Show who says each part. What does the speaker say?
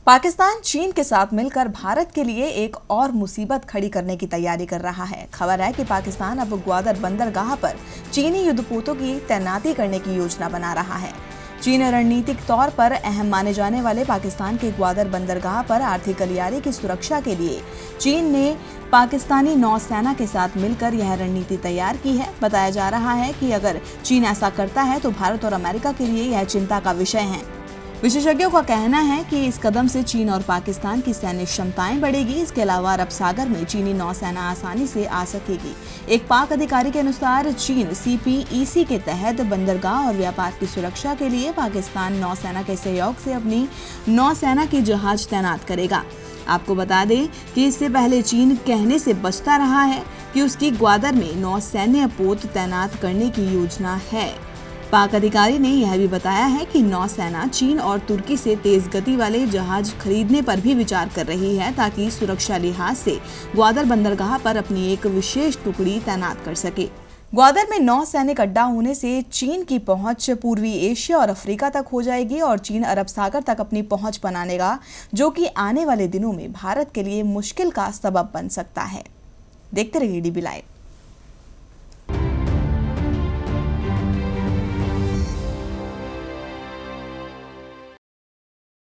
Speaker 1: पाकिस्तान चीन के साथ मिलकर भारत के लिए एक और मुसीबत खड़ी करने की तैयारी कर रहा है। खबर है कि पाकिस्तान अब ग्वादर बंदरगाह पर चीनी युद्धपोतों की तैनाती करने की योजना बना रहा है। चीन रणनीतिक तौर पर अहम माने जाने वाले पाकिस्तान के ग्वादर बंदरगाह पर आर्थिक गलियारे की सुरक्षा के लिए चीन ने पाकिस्तानी नौसेना के साथ मिलकर यह रणनीति तैयार की है। बताया जा रहा है कि अगर चीन ऐसा करता है तो भारत और अमेरिका के लिए यह चिंता का विषय है। विशेषज्ञों का कहना है कि इस कदम से चीन और पाकिस्तान की सैन्य क्षमताएं बढ़ेगी। इसके अलावा अरब सागर में चीनी नौसेना आसानी से आ सकेगी। एक पाक अधिकारी के अनुसार चीन CPEC के तहत बंदरगाह और व्यापार की सुरक्षा के लिए पाकिस्तान नौसेना के सहयोग से अपनी नौसेना की जहाज तैनात करेगा। आपको बता दें कि इससे पहले चीन कहने से बचता रहा है कि उसकी ग्वादर में नौसैन्य पोत तैनात करने की योजना है। पाक अधिकारी ने यह भी बताया है कि नौसेना चीन और तुर्की से तेज गति वाले जहाज खरीदने पर भी विचार कर रही है ताकि सुरक्षा लिहाज से ग्वादर बंदरगाह पर अपनी एक विशेष टुकड़ी तैनात कर सके। ग्वादर में नौसैनिक अड्डा होने से चीन की पहुंच पूर्वी एशिया और अफ्रीका तक हो जाएगी और चीन अरब सागर तक अपनी पहुंच बनानेगा, जो कि आने वाले दिनों में भारत के लिए मुश्किल का सबब बन सकता है। देखते रहिए DB लाइव।